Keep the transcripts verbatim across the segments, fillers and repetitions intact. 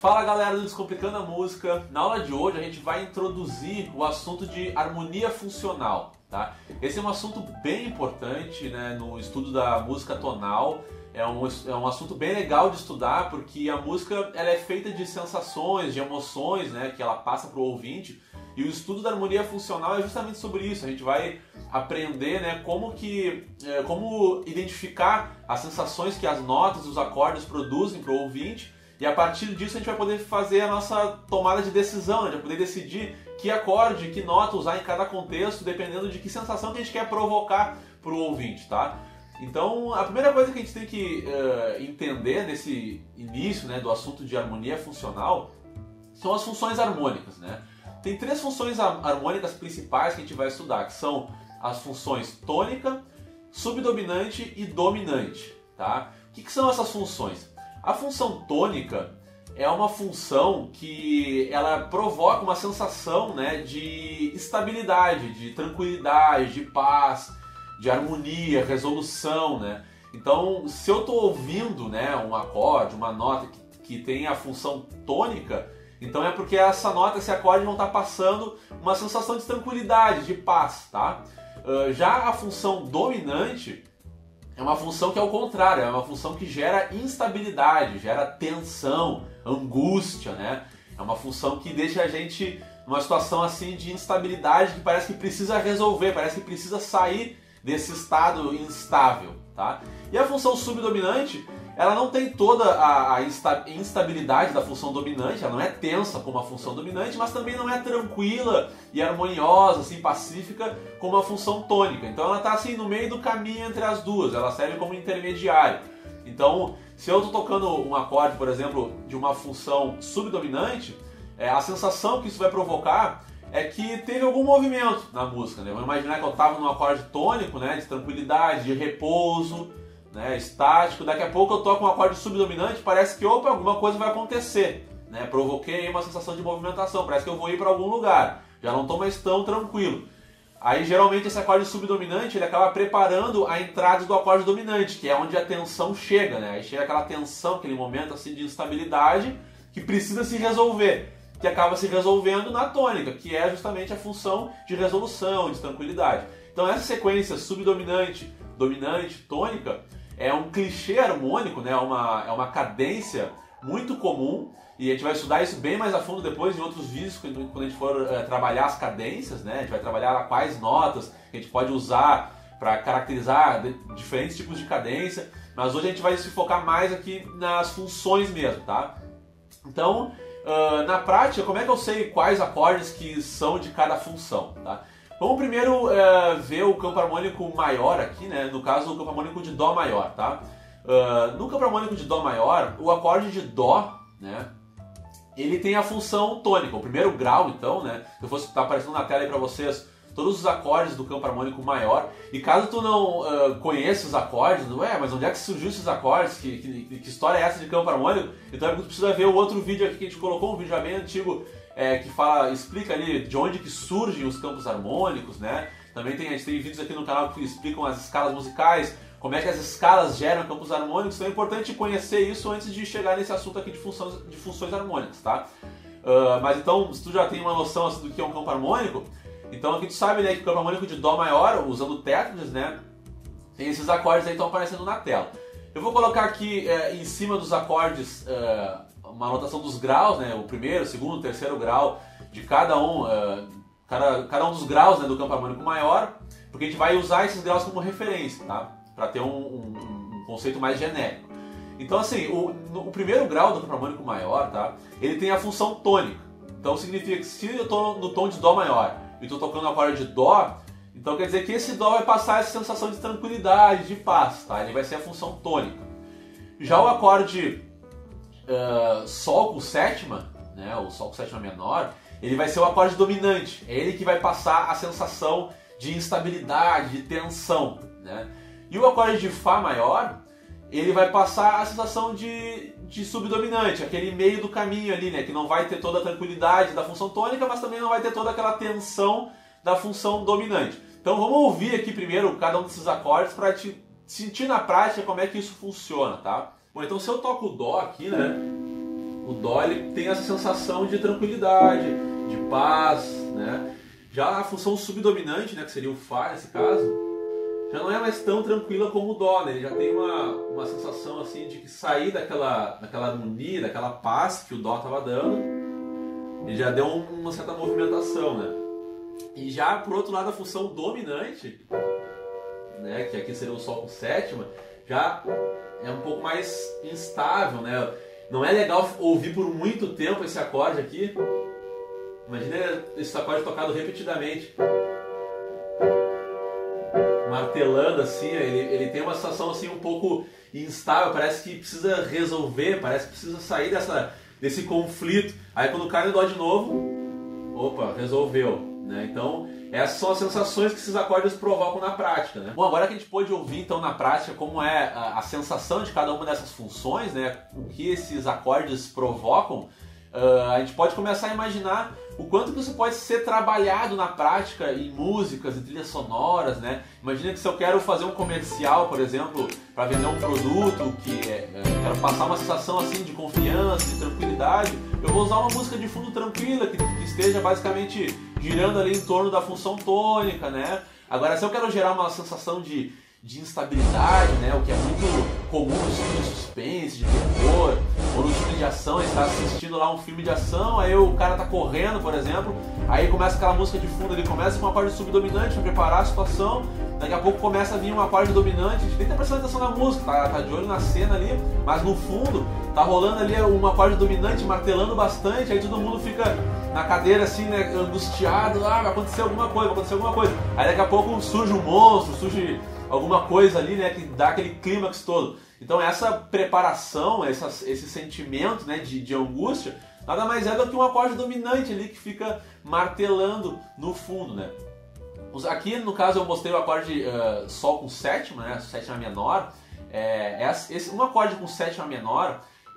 Fala galera do Descomplicando a Música. Na aula de hoje a gente vai introduzir o assunto de harmonia funcional, tá? Esse é um assunto bem importante, né, no estudo da música tonal. É um, é um assunto bem legal de estudar porque a música ela é feita de sensações, de emoções, né, que ela passa para o ouvinte. E o estudo da harmonia funcional é justamente sobre isso. A gente vai aprender, né, como, que, como identificar as sensações que as notas e os acordes produzem para o ouvinte. E a partir disso a gente vai poder fazer a nossa tomada de decisão, a gente vai poder decidir que acorde, que nota usar em cada contexto, dependendo de que sensação que a gente quer provocar para o ouvinte, tá? Então, a primeira coisa que a gente tem que uh, entender nesse início, né, do assunto de harmonia funcional são as funções harmônicas, né? Tem três funções harmônicas principais que a gente vai estudar, que são as funções tônica, subdominante e dominante, tá? O que, que são essas funções? A função tônica é uma função que ela provoca uma sensação, né, de estabilidade, de tranquilidade, de paz, de harmonia, resolução, né? Então, se eu estou ouvindo, né, um acorde, uma nota que, que tem a função tônica, então é porque essa nota, esse acorde vão estar passando uma sensação de tranquilidade, de paz, tá? Uh, já a função dominante é uma função que é o contrário, é uma função que gera instabilidade, gera tensão, angústia, né? É uma função que deixa a gente numa situação assim de instabilidade que parece que precisa resolver, parece que precisa sair desse estado instável, tá? E a função subdominante, ela não tem toda a, a insta, instabilidade da função dominante, ela não é tensa como a função dominante, mas também não é tranquila e harmoniosa, assim, pacífica como a função tônica. Então ela está assim no meio do caminho entre as duas, ela serve como intermediário. Então, se eu estou tocando um acorde, por exemplo, de uma função subdominante, é, a sensação que isso vai provocar é que teve algum movimento na música, né? Vamos imaginar que eu estava num acorde tônico, né, de tranquilidade, de repouso, né, estático, daqui a pouco eu toco um acorde subdominante, parece que opa, alguma coisa vai acontecer, né? Provoquei uma sensação de movimentação, parece que eu vou ir para algum lugar, já não estou mais tão tranquilo. Aí geralmente esse acorde subdominante ele acaba preparando a entrada do acorde dominante, que é onde a tensão chega, né? Aí chega aquela tensão, aquele momento assim de instabilidade que precisa se resolver, que acaba se resolvendo na tônica, que é justamente a função de resolução, de tranquilidade. Então essa sequência subdominante, dominante, tônica, é um clichê harmônico, né? é, uma, é uma cadência muito comum, e a gente vai estudar isso bem mais a fundo depois em outros vídeos, quando a gente for é, trabalhar as cadências, né? A gente vai trabalhar quais notas que a gente pode usar para caracterizar diferentes tipos de cadência, mas hoje a gente vai se focar mais aqui nas funções mesmo, tá? Então, uh, na prática, como é que eu sei quais acordes que são de cada função, tá? Vamos primeiro uh, ver o campo harmônico maior aqui, né? No caso, o campo harmônico de Dó maior, tá? Uh, no campo harmônico de Dó maior, o acorde de Dó, né? Ele tem a função tônica, o primeiro grau, então, né? Se eu fosse estar aparecendo na tela aí para vocês todos os acordes do campo harmônico maior. E caso tu não uh, conheça os acordes, não é? Mas onde é que surgiu esses acordes? Que, que, que história é essa de campo harmônico? Então tu precisa ver o outro vídeo aqui que a gente colocou, um vídeo já bem antigo, é, que fala, explica ali de onde que surgem os campos harmônicos, né? Também tem, a gente tem vídeos aqui no canal que explicam as escalas musicais, como é que as escalas geram campos harmônicos. Então é importante conhecer isso antes de chegar nesse assunto aqui de funções, de funções harmônicas, tá? Uh, mas então, se tu já tem uma noção assim, do que é um campo harmônico, então aqui tu sabe, né, que o campo harmônico de Dó maior, usando tétras, né, tem esses acordes aí que estão aparecendo na tela. Eu vou colocar aqui é, em cima dos acordes é, uma anotação dos graus, né, o primeiro, o segundo, o terceiro grau de cada um, é, cada, cada um dos graus, né, do campo harmônico maior, porque a gente vai usar esses graus como referência, tá? Para ter um, um, um conceito mais genérico. Então assim, o, no, o primeiro grau do campo harmônico maior, tá? Ele tem a função tônica. Então significa que se eu estou no tom de Dó maior e estou tocando o acorde de Dó, então quer dizer que esse Dó vai passar essa sensação de tranquilidade, de paz, tá? Ele vai ser a função tônica. Já o acorde uh, Sol com sétima, né? O Sol com sétima menor, ele vai ser o acorde dominante. É ele que vai passar a sensação de instabilidade, de tensão, né? E o acorde de Fá maior, ele vai passar a sensação de, de subdominante, aquele meio do caminho ali, né? Que não vai ter toda a tranquilidade da função tônica, mas também não vai ter toda aquela tensão da função dominante. Então vamos ouvir aqui primeiro cada um desses acordes para te sentir na prática como é que isso funciona, tá? Bom, então se eu toco o Dó aqui, né? O Dó ele tem essa sensação de tranquilidade, de paz, né? Já a função subdominante, né, que seria o Fá nesse caso, já não é mais tão tranquila como o Dó, né? Ele já tem uma, uma sensação assim de que sair daquela, daquela harmonia, daquela paz que o Dó estava dando, ele já deu um, uma certa movimentação, né? E já por outro lado a função dominante, né, que aqui seria o Sol com sétima, já é um pouco mais instável, né? Não é legal ouvir por muito tempo esse acorde aqui. Imagina esse acorde tocado repetidamente, martelando assim. Ele, ele tem uma sensação assim um pouco instável, parece que precisa resolver, parece que precisa sair dessa, desse conflito. Aí quando cai no Dó de novo, opa, resolveu, né? Então essas são as sensações que esses acordes provocam na prática, né? Bom, agora que a gente pôde ouvir então na prática como é a, a sensação de cada uma dessas funções, né? O que esses acordes provocam, uh, a gente pode começar a imaginar o quanto que isso pode ser trabalhado na prática em músicas, em trilhas sonoras, né? Imagina que se eu quero fazer um comercial, por exemplo, para vender um produto, que é, quero passar uma sensação assim de confiança, de tranquilidade, eu vou usar uma música de fundo tranquila, que, que esteja basicamente girando ali em torno da função tônica, né? Agora, se eu quero gerar uma sensação de, de instabilidade, né? O que é muito comum no filme de suspense, de terror, ou no filme de ação, você está assistindo lá um filme de ação, aí o cara tá correndo, por exemplo, aí começa aquela música de fundo, ele começa com um acorde subdominante para preparar a situação, daqui a pouco começa a vir um acorde dominante, a gente nem tá prestando atenção na música, tá, tá de olho na cena ali, mas no fundo tá rolando ali um acorde dominante, martelando bastante, aí todo mundo fica na cadeira assim, né, angustiado, ah, vai acontecer alguma coisa, vai acontecer alguma coisa. Aí daqui a pouco surge um monstro, surge alguma coisa ali, né, que dá aquele clímax todo. Então essa preparação, essa, esse sentimento, né, de, de angústia, nada mais é do que um acorde dominante ali que fica martelando no fundo, né. Aqui no caso eu mostrei o acorde uh, Sol com sétima, né, sétima menor. É, esse, um acorde com sétima menor,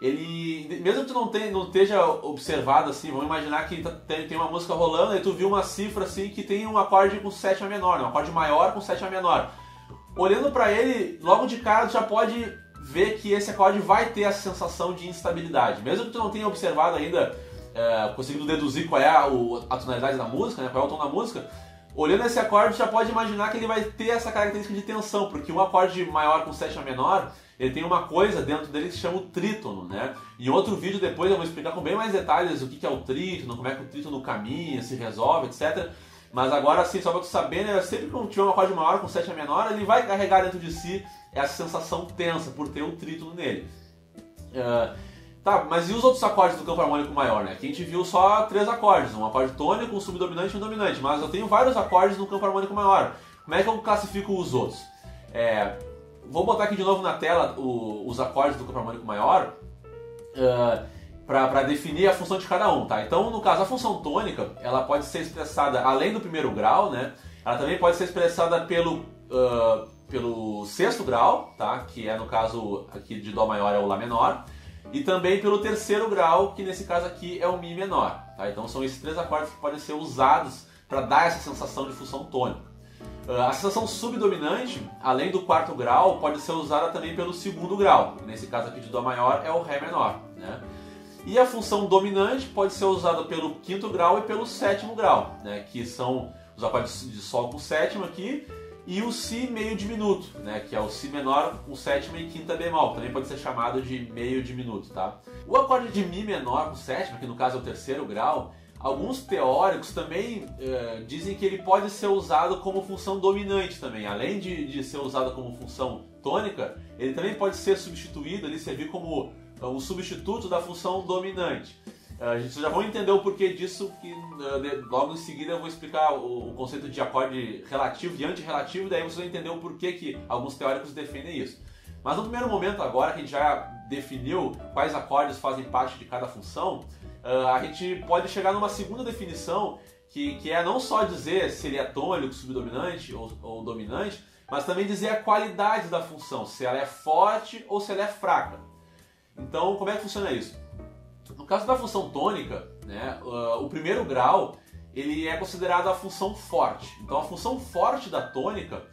ele, mesmo que tu não, tenha, não esteja observado assim, vamos imaginar que tem, tem uma música rolando e tu viu uma cifra assim que tem um acorde com sétima menor, né, um acorde maior com sétima menor. Olhando para ele, logo de cara tu já pode ver que esse acorde vai ter essa sensação de instabilidade. Mesmo que tu não tenha observado ainda, é, conseguindo deduzir qual é a, a tonalidade da música, né, qual é o tom da música, olhando esse acorde tu já pode imaginar que ele vai ter essa característica de tensão, porque um acorde maior com sétima menor, ele tem uma coisa dentro dele que se chama o trítono, né? Em outro vídeo depois eu vou explicar com bem mais detalhes o que é o trítono, como é que o trítono caminha, se resolve, etcétera. Mas agora assim, só para tu saber, né, sempre que tiver um acorde maior com sétima menor, ele vai carregar dentro de si essa sensação tensa por ter um trítono nele. Uh, tá, mas e os outros acordes do campo harmônico maior, né? Aqui a gente viu só três acordes, um acorde tônico, um subdominante e um dominante, mas eu tenho vários acordes no campo harmônico maior. Como é que eu classifico os outros? É, vou botar aqui de novo na tela o, os acordes do campo harmônico maior, uh, para definir a função de cada um, tá? Então, no caso, a função tônica, ela pode ser expressada, além do primeiro grau, né? Ela também pode ser expressada pelo, uh, pelo sexto grau, tá? Que é, no caso, aqui de Dó maior é o Lá menor. E também pelo terceiro grau, que nesse caso aqui é o Mi menor, tá? Então, são esses três acordes que podem ser usados para dar essa sensação de função tônica. Uh, a sensação subdominante, além do quarto grau, pode ser usada também pelo segundo grau. Nesse caso aqui de Dó maior é o Ré menor, né? E a função dominante pode ser usada pelo quinto grau e pelo sétimo grau, né, que são os acordes de Sol com sétima aqui, e o Si meio diminuto, né, que é o Si menor com sétima e quinta bemol, também pode ser chamado de meio diminuto. Tá? O acorde de Mi menor com sétima, que no caso é o terceiro grau, alguns teóricos também eh, dizem que ele pode ser usado como função dominante também, além de, de ser usado como função tônica, ele também pode ser substituído, ali, servir como o substituto da função dominante. A gente já vai entender o porquê disso, que logo em seguida eu vou explicar o conceito de acorde relativo e antirrelativo, daí você vai entender o porquê que alguns teóricos defendem isso. Mas no primeiro momento agora, que a gente já definiu quais acordes fazem parte de cada função, a gente pode chegar numa segunda definição, que, que é não só dizer se ele é tônico, subdominante ou, ou dominante, mas também dizer a qualidade da função, se ela é forte ou se ela é fraca. Então, como é que funciona isso? No caso da função tônica, né, uh, o primeiro grau ele é considerado a função forte. Então, a função forte da tônica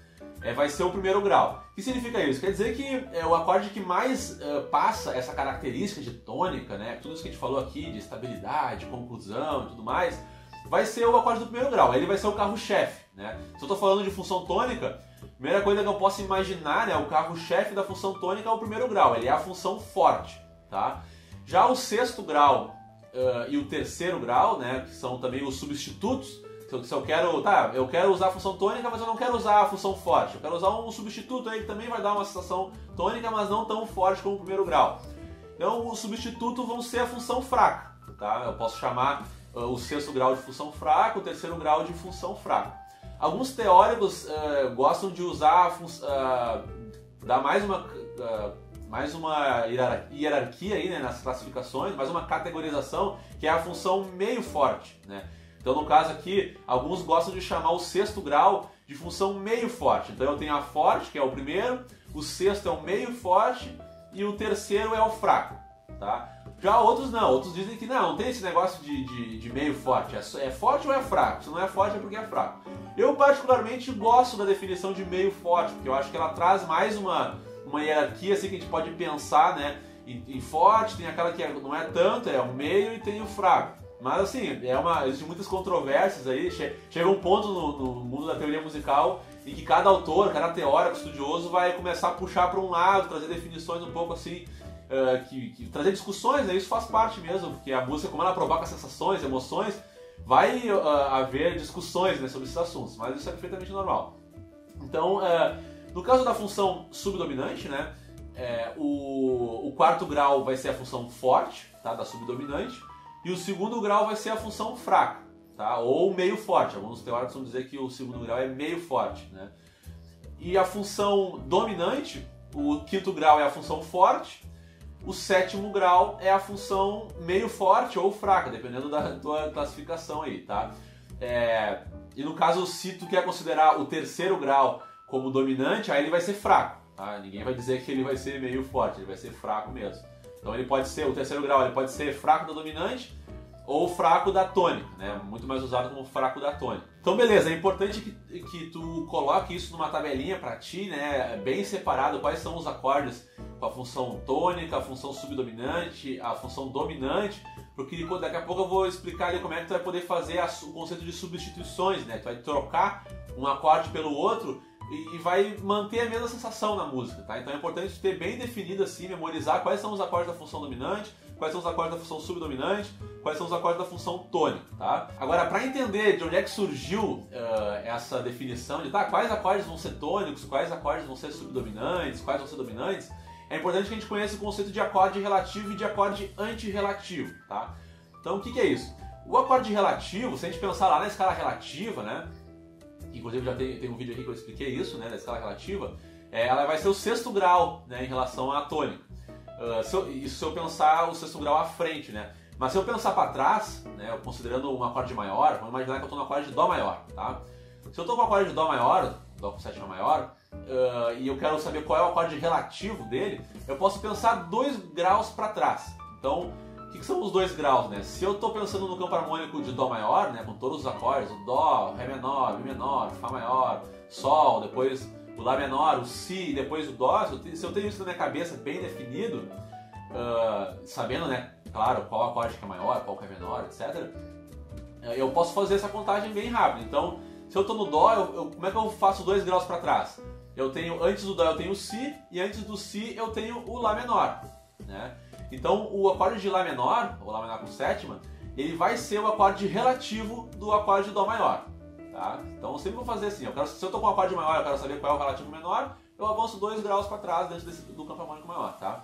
é, vai ser o primeiro grau. O que significa isso? Quer dizer que é o acorde que mais uh, passa essa característica de tônica, né? Tudo isso que a gente falou aqui, de estabilidade, conclusão e tudo mais, vai ser o acorde do primeiro grau. Ele vai ser o carro-chefe, né? Se eu estou falando de função tônica, a primeira coisa que eu posso imaginar, né, o carro-chefe da função tônica é o primeiro grau, ele é a função forte, tá? Já o sexto grau uh, e o terceiro grau, né, que são também os substitutos. Se eu quero, tá, eu quero usar a função tônica, mas eu não quero usar a função forte. Eu quero usar um substituto aí que também vai dar uma sensação tônica, mas não tão forte como o primeiro grau. Então, o substituto vão ser a função fraca, tá? Eu posso chamar uh, o sexto grau de função fraca, o terceiro grau de função fraca. Alguns teóricos uh, gostam de usar, uh, dar mais uma, uh, mais uma hierarquia aí, né, nas classificações, mais uma categorização, que é a função meio forte, né? Então, no caso aqui, alguns gostam de chamar o sexto grau de função meio forte. Então, eu tenho a forte, que é o primeiro, o sexto é o meio forte e o terceiro é o fraco, tá? Já outros não, outros dizem que não, não tem esse negócio de, de, de meio forte, é, é forte ou é fraco? Se não é forte é porque é fraco. Eu particularmente gosto da definição de meio forte, porque eu acho que ela traz mais uma, uma hierarquia assim, que a gente pode pensar, né, em, em forte, tem aquela que não é tanto, é o meio, e tem o fraco. Mas assim, é uma, existem muitas controvérsias aí, chega um ponto no, no mundo da teoria musical em que cada autor, cada teórico, estudioso vai começar a puxar para um lado, trazer definições um pouco assim, uh, que, que trazer discussões, né? Isso faz parte mesmo, porque a música, como ela provoca sensações, emoções, vai uh, haver discussões, né, sobre esses assuntos, mas isso é perfeitamente normal. Então, uh, no caso da função subdominante, né, é, o, o quarto grau vai ser a função forte, tá, da subdominante, e o segundo grau vai ser a função fraca, tá? Ou meio forte. Alguns teóricos vão dizer que o segundo grau é meio forte, né? E a função dominante, o quinto grau é a função forte, o sétimo grau é a função meio forte ou fraca, dependendo da tua classificação aí, tá? É... E no caso, se tu quer considerar o terceiro grau como dominante, aí ele vai ser fraco, tá? Ninguém vai dizer que ele vai ser meio forte, ele vai ser fraco mesmo. Então ele pode ser, o terceiro grau, ele pode ser fraco da dominante ou fraco da tônica, né? Muito mais usado como fraco da tônica. Então beleza, é importante que, que tu coloque isso numa tabelinha para ti, né? Bem separado, quais são os acordes com a função tônica, a função subdominante, a função dominante, porque daqui a pouco eu vou explicar ali como é que tu vai poder fazer a, o conceito de substituições, né? Tu vai trocar um acorde pelo outro e vai manter a mesma sensação na música, tá? Então é importante ter bem definido assim, memorizar quais são os acordes da função dominante, quais são os acordes da função subdominante, quais são os acordes da função tônica, tá? Agora, para entender de onde é que surgiu uh, essa definição de tá, quais acordes vão ser tônicos, quais acordes vão ser subdominantes, quais vão ser dominantes, é importante que a gente conheça o conceito de acorde relativo e de acorde antirrelativo, tá? Então, o que, que é isso? O acorde relativo, se a gente pensar lá na escala relativa, né? Inclusive já tem, tem um vídeo aqui que eu expliquei isso, né, da escala relativa, é, ela vai ser o sexto grau, né, em relação à tônica. Uh, se eu, isso se eu pensar o sexto grau à frente, né? Mas se eu pensar para trás, né, considerando um acorde maior, vamos imaginar que eu estou no acorde de Dó maior, tá? Se eu estou com o acorde de Dó maior, Dó com sétima maior, uh, e eu quero saber qual é o acorde relativo dele, eu posso pensar dois graus para trás. Então, o que, que são os dois graus, né? Se eu estou pensando no campo harmônico de Dó maior, né, com todos os acordes, o Dó, Ré menor, Mi menor, Fá maior, Sol, depois o Lá menor, o Si e depois o Dó, se eu tenho, se eu tenho isso na minha cabeça bem definido, uh, sabendo, né, claro, qual acorde que é maior, qual que é menor, etcétera, eu posso fazer essa contagem bem rápido. Então, se eu estou no Dó, eu, eu, como é que eu faço dois graus para trás? Eu tenho, antes do Dó eu tenho o Si, e antes do Si eu tenho o Lá menor, né? Então, o acorde de Lá menor, ou Lá menor com sétima, ele vai ser o acorde relativo do acorde de Dó maior, tá? Então, eu sempre vou fazer assim, eu quero, se eu estou com um acorde maior, eu quero saber qual é o relativo menor, eu avanço dois graus para trás dentro desse, do campo harmônico maior, tá?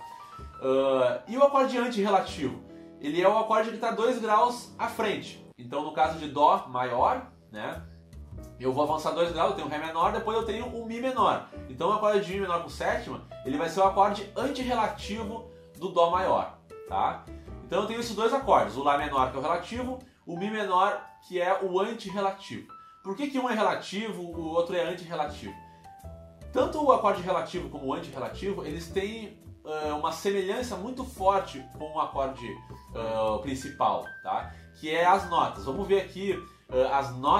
Uh, e o acorde antirrelativo? Ele é o acorde que está dois graus à frente. Então, no caso de Dó maior, né, eu vou avançar dois graus, eu tenho o Ré menor, depois eu tenho o Mi menor. Então, o acorde de Mi menor com sétima, ele vai ser o acorde antirrelativo do Dó maior, tá? Então eu tenho esses dois acordes, o Lá menor que é o relativo, o Mi menor que é o antirrelativo. Por que que um é relativo, o outro é antirrelativo? Tanto o acorde relativo como o antirrelativo, eles têm uh, uma semelhança muito forte com o acorde uh, principal, tá? Que é as notas. Vamos ver aqui uh, as notas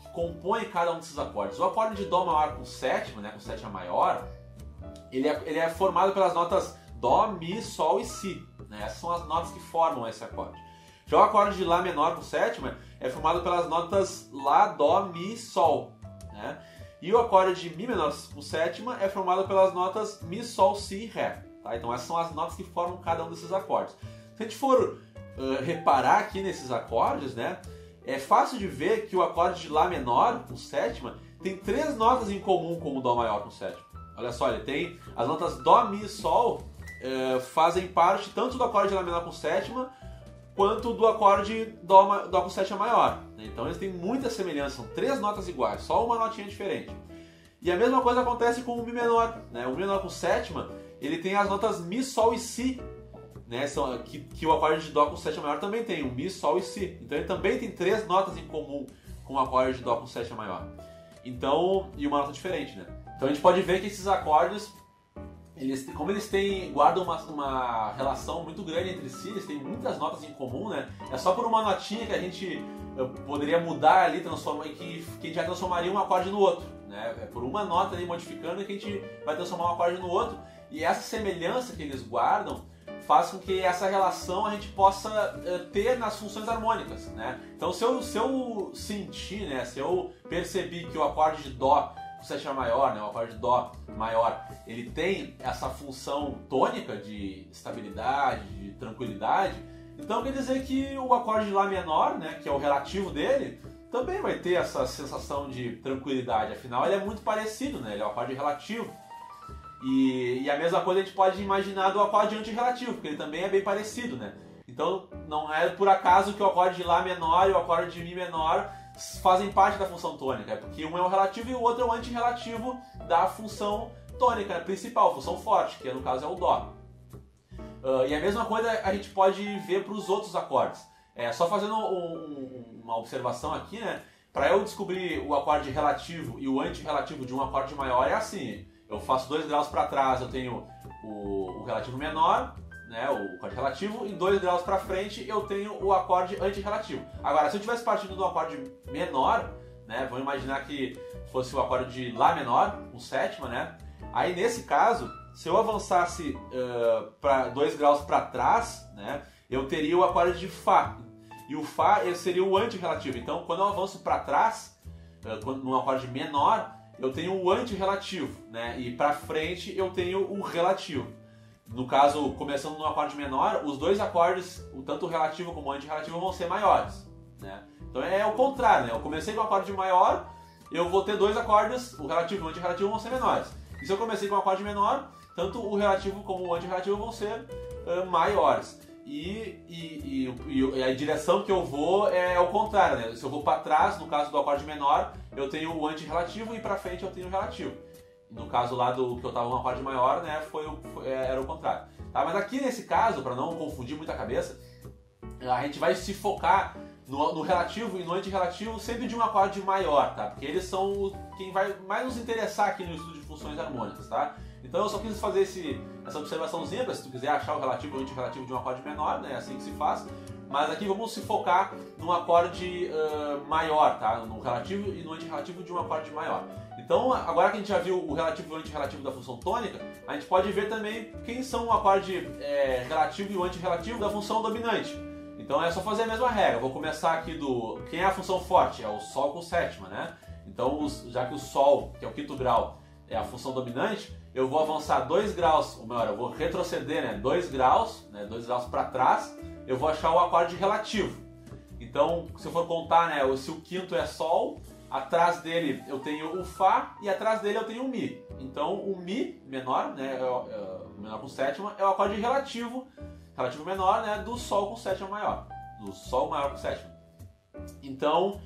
compõem cada um desses acordes. O acorde de Dó maior com sétima, né, com sétima maior, ele é, ele é formado pelas notas Dó, Mi, Sol e Si. Né? Essas são as notas que formam esse acorde. Já o acorde de Lá menor com sétima é formado pelas notas Lá, Dó, Mi, Sol. Né? E o acorde de Mi menor com sétima é formado pelas notas Mi, Sol, Si e Ré. Tá? Então essas são as notas que formam cada um desses acordes. Se a gente for uh, reparar aqui nesses acordes, né, é fácil de ver que o acorde de Lá menor com sétima tem três notas em comum com o Dó maior com sétima. Olha só, ele tem as notas Dó, Mi e Sol uh, fazem parte tanto do acorde de Lá menor com sétima quanto do acorde Dó, Dó com sétima maior. Então eles têm muita semelhança, são três notas iguais, só uma notinha diferente. E a mesma coisa acontece com o Mi menor. Né? O Mi menor com sétima, ele tem as notas Mi, Sol e Si, né? São, que, que o acorde de Dó com sétima maior também tem, o Mi, Sol e Si. Então ele também tem três notas em comum com o acorde de Dó com sétima maior. Então, e uma nota diferente, né? Então a gente pode ver que esses acordes, eles, como eles têm, guardam uma, uma relação muito grande entre si, eles têm muitas notas em comum, né? É só por uma notinha que a gente poderia mudar ali, transformar, que, que a gente já transformaria um acorde no outro, né? É por uma nota ali modificando que a gente vai transformar um acorde no outro. E essa semelhança que eles guardam faz com que essa relação a gente possa uh, ter nas funções harmônicas, né? Então se eu, se eu sentir, né, se eu perceber que o acorde de Dó com sétima maior, né, o acorde de Dó maior, ele tem essa função tônica de estabilidade, de tranquilidade, então quer dizer que o acorde de Lá menor, né, que é o relativo dele, também vai ter essa sensação de tranquilidade, afinal ele é muito parecido, né, ele é o acorde relativo. E, e a mesma coisa a gente pode imaginar do acorde antirrelativo, porque ele também é bem parecido, né? Então não é por acaso que o acorde de Lá menor e o acorde de Mi menor fazem parte da função tônica, é porque um é o relativo e o outro é o antirrelativo da função tônica principal, função forte, que no caso é o Dó. Uh, e a mesma coisa a gente pode ver para os outros acordes. É, só fazendo um, uma observação aqui, né? Para eu descobrir o acorde relativo e o antirrelativo de um acorde maior é assim. Eu faço dois graus para trás, eu tenho o, o relativo menor, né, o acorde relativo, e dois graus para frente eu tenho o acorde antirrelativo. Agora, se eu tivesse partido do acorde menor, né, vamos imaginar que fosse o acorde de Lá menor, com sétima, né, aí nesse caso, se eu avançasse uh, para dois graus para trás, né, eu teria o acorde de Fá. E o Fá ele seria o antirrelativo. Então, quando eu avanço para trás, uh, quando, num acorde menor, eu tenho o antirrelativo, né? E para frente eu tenho o relativo. No caso, começando no acorde menor, os dois acordes, tanto o relativo como o antirrelativo, vão ser maiores, né? Então é o contrário, né? Eu comecei com um acorde maior, eu vou ter dois acordes, o relativo e o antirrelativo vão ser menores. E se eu comecei com um acorde menor, tanto o relativo como o antirrelativo vão ser uh, maiores. E, e, e, e a direção que eu vou é o contrário, né? Se eu vou para trás, no caso do acorde menor, eu tenho o antirrelativo e para frente eu tenho o relativo. No caso lá do que eu estava no acorde maior, né, foi, o, foi era o contrário. Tá? Mas aqui nesse caso, para não confundir muito a cabeça, a gente vai se focar no, no relativo e no antirrelativo sempre de um acorde maior, tá? Porque eles são o, quem vai mais nos interessar aqui no estudo de funções harmônicas, tá? Então eu só quis fazer esse, essa observaçãozinha, para se tu quiser achar o relativo e o antirrelativo de um acorde menor, né, é assim que se faz. Mas aqui vamos se focar num acorde uh, maior, tá? No relativo e no antirrelativo de um acorde maior. Então, agora que a gente já viu o relativo e o antirrelativo da função tônica, a gente pode ver também quem são o acorde é, relativo e o antirrelativo da função dominante. Então é só fazer a mesma regra. Eu vou começar aqui do... Quem é a função forte? É o Sol com sétima, né? Então, os, já que o Sol, que é o quinto grau, é a função dominante, eu vou avançar dois graus, ou melhor, eu vou retroceder, né, dois graus, né, dois graus para trás, eu vou achar o acorde relativo. Então, se eu for contar, né, se o quinto é Sol, atrás dele eu tenho o Fá e atrás dele eu tenho o Mi. Então, o Mi menor, né, é o, é o menor com sétima, é o acorde relativo, relativo menor, né, do Sol com sétima maior, do Sol maior com sétima. Então,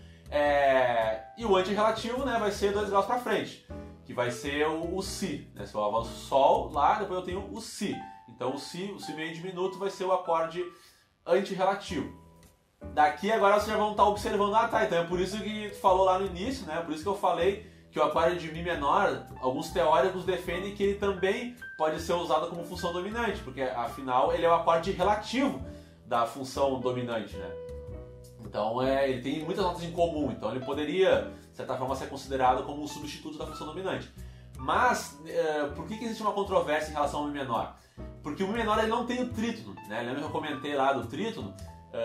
é, e o antirrelativo, né, vai ser dois graus para frente, que vai ser o, o Si, né? Se eu avanço o Sol lá, depois eu tenho o Si. Então o Si, o Si meio diminuto vai ser o acorde antirrelativo. Daqui agora vocês já vão estar observando, ah tá, então é por isso que tu falou lá no início, né? Por isso que eu falei que o acorde de Mi menor, alguns teóricos defendem que ele também pode ser usado como função dominante, porque afinal ele é o acorde relativo da função dominante, né? Então é, ele tem muitas notas em comum, então ele poderia, de certa forma, ser considerado como um substituto da função dominante. Mas, é, por que, que existe uma controvérsia em relação ao Mi menor? Porque o Mi menor ele não tem o trítono, né? Lembra que eu comentei lá do trítono?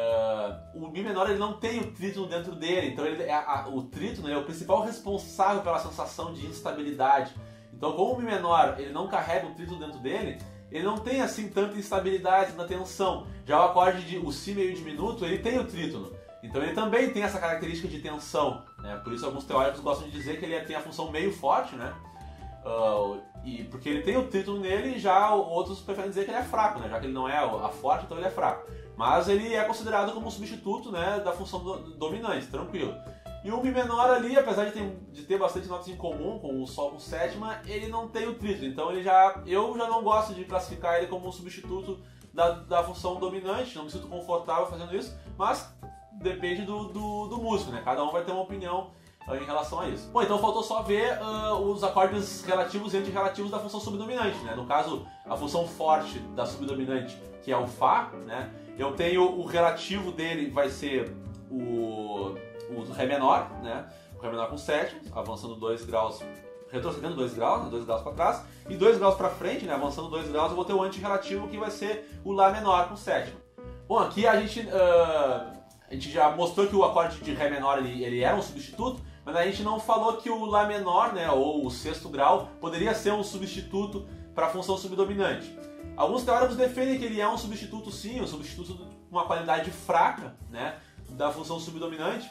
Uh, o Mi menor ele não tem o trítono dentro dele, então ele, a, a, o trítono é o principal responsável pela sensação de instabilidade. Então, como o Mi menor ele não carrega o trítono dentro dele, ele não tem assim tanta instabilidade na tensão. Já o acorde de o Si meio diminuto, ele tem o trítono. Então ele também tem essa característica de tensão, né? Por isso alguns teóricos gostam de dizer que ele tem a função meio forte, né? Uh, e porque ele tem o trítono nele, já outros preferem dizer que ele é fraco, né? Já que ele não é a forte, então ele é fraco. Mas ele é considerado como um substituto, né, da função do, dominante, tranquilo. E o Mi menor ali, apesar de ter, de ter bastante notas em comum com o Sol com sétima, ele não tem o trítono. Então ele já, eu já não gosto de classificar ele como um substituto da, da função dominante, não me sinto confortável fazendo isso, mas depende do, do, do músico, né? Cada um vai ter uma opinião uh, em relação a isso. Bom, então faltou só ver uh, os acordes relativos e antirrelativos da função subdominante, né? No caso, a função forte da subdominante, que é o Fá, né? Eu tenho o relativo dele, vai ser o, o Ré menor, né? O Ré menor com sétima, avançando dois graus, retrocedendo dois graus, né? dois graus para trás, e dois graus para frente, né? Avançando dois graus, eu vou ter o antirrelativo, que vai ser o Lá menor com sétima. Bom, aqui a gente, uh, a gente já mostrou que o acorde de Ré menor ele, ele era um substituto, mas a gente não falou que o Lá menor, né? Ou o sexto grau, poderia ser um substituto para a função subdominante. Alguns teóricos defendem que ele é um substituto sim, um substituto com uma qualidade fraca, né, da função subdominante,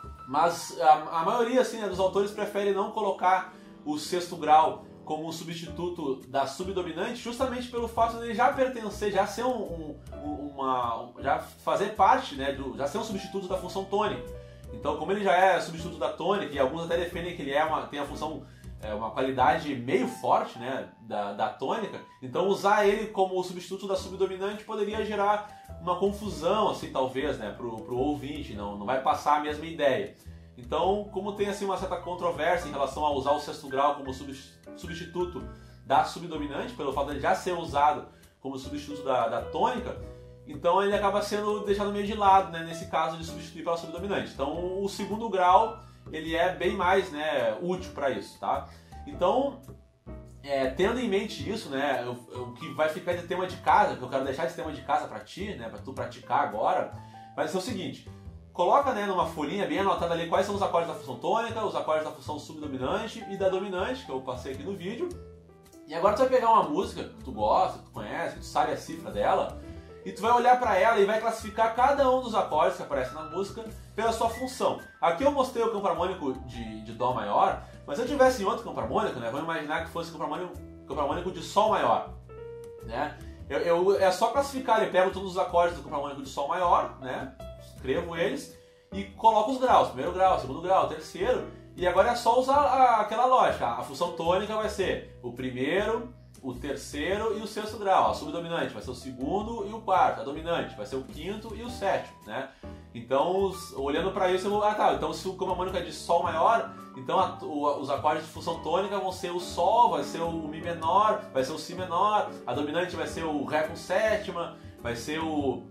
mas a, a maioria assim, né, dos autores prefere não colocar o sexto grau como um substituto da subdominante, justamente pelo fato de ele já pertencer, já ser um, um, uma, já fazer parte, né, do, já ser um substituto da função tônica. Então, como ele já é substituto da tônica, e alguns até defendem que ele é uma, tem a função É uma qualidade meio forte, né, da, da tônica, então usar ele como substituto da subdominante poderia gerar uma confusão, assim, talvez, né, pro, pro ouvinte, não, não vai passar a mesma ideia. Então, como tem assim, uma certa controvérsia em relação a usar o sexto grau como substituto da subdominante, pelo fato de ele já ser usado como substituto da, da tônica, então ele acaba sendo deixado meio de lado, né, nesse caso de substituir pela subdominante. Então, o segundo grau ele é bem mais, né, útil para isso, tá? Então, é, tendo em mente isso, né, o, o que vai ficar de tema de casa, que eu quero deixar esse tema de casa para ti, né, para tu praticar agora, vai ser o seguinte: coloca, né, numa folhinha bem anotada ali quais são os acordes da função tônica, os acordes da função subdominante e da dominante, que eu passei aqui no vídeo. E agora tu vai pegar uma música que tu gosta, que tu conhece, que tu sabe a cifra dela, e tu vai olhar para ela e vai classificar cada um dos acordes que aparecem na música pela sua função. Aqui eu mostrei o campo harmônico de, de Dó maior, mas se eu tivesse em outro campo harmônico, né, vamos imaginar que fosse o campo harmônico, campo harmônico de Sol maior, né? Eu, eu, é só classificar, eu pego todos os acordes do campo harmônico de Sol maior, né, escrevo eles e coloco os graus, primeiro grau, segundo grau, terceiro, e agora é só usar a, aquela lógica. A função tônica vai ser o primeiro, o terceiro e o sexto grau. A subdominante vai ser o segundo e o quarto. A dominante vai ser o quinto e o sétimo, né? Então, os, olhando para isso, eu vou... Ah, tá. Então, se o campo harmônico é de Sol maior, então a, o, os acordes de função tônica vão ser o Sol, vai ser o Mi menor, vai ser o Si menor. A dominante vai ser o Ré com sétima, vai ser o,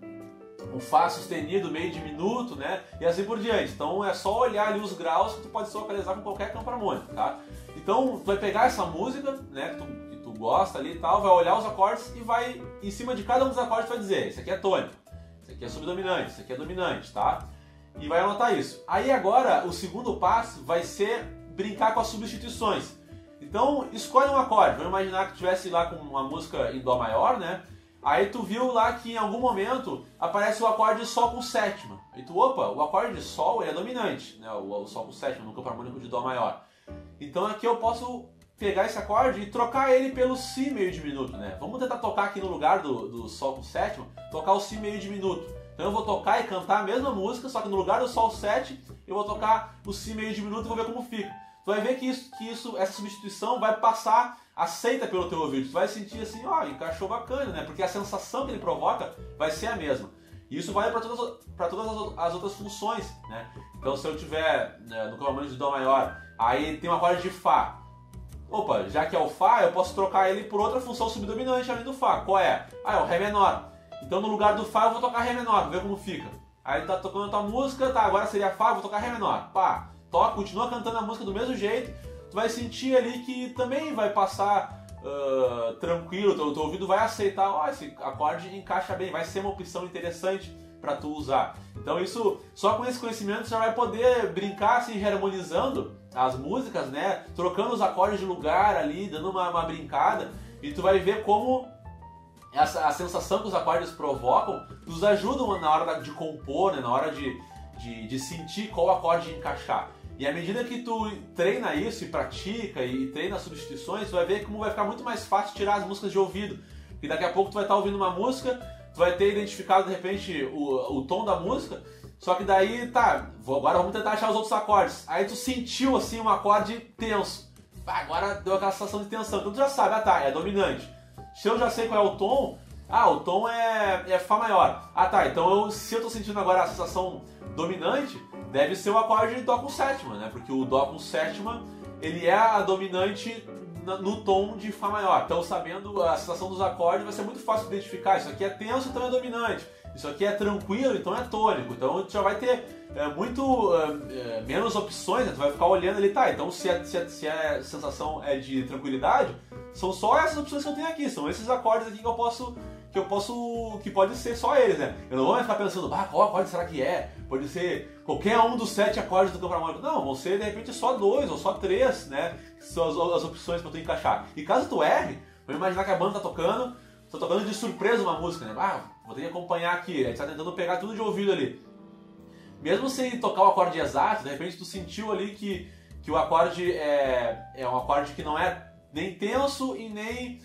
o Fá sustenido meio diminuto, né? E assim por diante. Então, é só olhar ali os graus que tu pode se localizar com qualquer campo harmônico, tá? Então, tu vai pegar essa música, né? Que tu, gosta ali e tal, vai olhar os acordes e vai, em cima de cada um dos acordes, vai dizer: esse aqui é tônico, esse aqui é subdominante, esse aqui é dominante, tá? E vai anotar isso. Aí agora, o segundo passo vai ser brincar com as substituições. Então, escolhe um acorde. Vamos imaginar que tu estivesse lá com uma música em Dó maior, né? Aí tu viu lá que em algum momento aparece o acorde de Sol com sétima. E tu, opa, o acorde de Sol ele é dominante, né? O, o Sol com sétima no campo harmônico de Dó maior. Então aqui eu posso pegar esse acorde e trocar ele pelo Si meio diminuto, né? Vamos tentar tocar aqui no lugar do, do Sol com sétima, tocar o Si meio diminuto. Então eu vou tocar e cantar a mesma música, só que no lugar do Sol sete, eu vou tocar o Si meio diminuto e vou ver como fica. Tu vai ver que, isso, que isso, essa substituição vai passar aceita pelo teu ouvido. Tu vai sentir assim, ó, encaixou bacana, né? Porque a sensação que ele provoca vai ser a mesma. E isso vale para todas, para todas as outras funções, né? Então se eu tiver, né, no campo harmônico de Dó maior, aí tem um acorde de Fá. Opa, já que é o Fá, eu posso trocar ele por outra função subdominante além do Fá. Qual é? Ah, é o Ré menor. Então no lugar do Fá eu vou tocar Ré menor, vou ver como fica. Aí tá tocando a tua música, tá, agora seria Fá, vou tocar Ré menor. Pá, toca, continua cantando a música do mesmo jeito, tu vai sentir ali que também vai passar uh, tranquilo, teu, teu ouvido vai aceitar, ó, esse acorde encaixa bem, vai ser uma opção interessante para tu usar. Então isso, só com esse conhecimento você já vai poder brincar assim, harmonizando as músicas, né? Trocando os acordes de lugar ali, dando uma, uma brincada, e tu vai ver como essa, a sensação que os acordes provocam nos ajudam na hora de compor, né? Na hora de, de, de sentir qual acorde encaixar. E à medida que tu treina isso e pratica e treina as substituições, tu vai ver como vai ficar muito mais fácil tirar as músicas de ouvido. Porque daqui a pouco tu vai estar ouvindo uma música, tu vai ter identificado de repente o, o tom da música, só que daí, tá, vou, agora vamos tentar achar os outros acordes. Aí tu sentiu assim um acorde tenso. Ah, agora deu aquela sensação de tensão. Então tu já sabe, ah tá, é dominante. Se eu já sei qual é o tom, ah, o tom é, é Fá maior. Ah tá, então eu, se eu tô sentindo agora a sensação dominante, deve ser o acorde de Dó com sétima, né? Porque o Dó com sétima, ele é a dominante no tom de Fá maior. Então, sabendo a sensação dos acordes, vai ser muito fácil identificar. Isso aqui é tenso, então é dominante. Isso aqui é tranquilo, então é tônico. Então, tu já vai ter é, muito é, menos opções, né? Tu vai ficar olhando ali, tá, então se a, se, a, se a sensação é de tranquilidade, são só essas opções que eu tenho aqui. São esses acordes aqui que eu posso... que eu posso, que pode ser só eles, né? Eu não vou ficar pensando, ah, qual acorde será que é? Pode ser qualquer um dos sete acordes do campo harmônico. Não, vão ser de repente só dois ou só três, né? Que são as, as opções para tu encaixar. E caso tu erre, vamos imaginar que a banda tá tocando, tá tocando de surpresa uma música, né? Ah, vou ter que acompanhar aqui, a gente tá tentando pegar tudo de ouvido ali. Mesmo sem tocar o acorde exato, de repente tu sentiu ali que, que o acorde é, é um acorde que não é nem tenso e nem...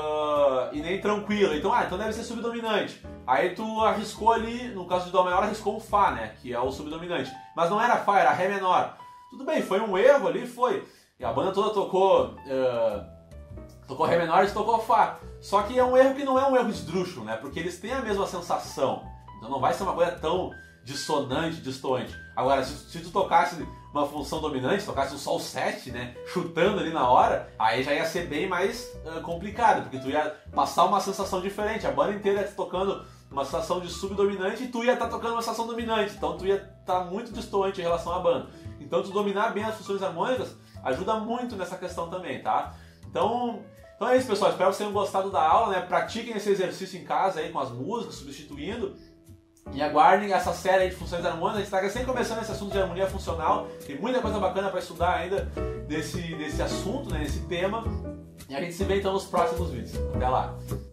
Uh, e nem tranquilo, então, ah, então deve ser subdominante. Aí tu arriscou ali, no caso de Dó maior, arriscou um Fá, né, que é o subdominante. Mas não era Fá, era Ré menor. Tudo bem, foi um erro ali, foi. E a banda toda tocou, uh, tocou Ré menor e tocou Fá. Só que é um erro que não é um erro esdrúxulo, né, porque eles têm a mesma sensação. Então não vai ser uma coisa tão dissonante, distoante. Agora, se, se tu tocasse uma função dominante, tocasse um Sol sete, né, chutando ali na hora, aí já ia ser bem mais uh, complicado, porque tu ia passar uma sensação diferente, a banda inteira ia estar tocando uma sensação de subdominante e tu ia estar tocando uma sensação dominante, então tu ia estar muito distoante em relação à banda. Então tu dominar bem as funções harmônicas ajuda muito nessa questão também, tá? Então, então é isso, pessoal, espero que vocês tenham gostado da aula, né, pratiquem esse exercício em casa aí com as músicas, substituindo. E aguardem essa série de funções harmônicas. A gente está sempre começando esse assunto de harmonia funcional. Tem muita coisa bacana para estudar ainda desse, desse assunto, né, desse tema. E a gente se vê então nos próximos vídeos. Até lá!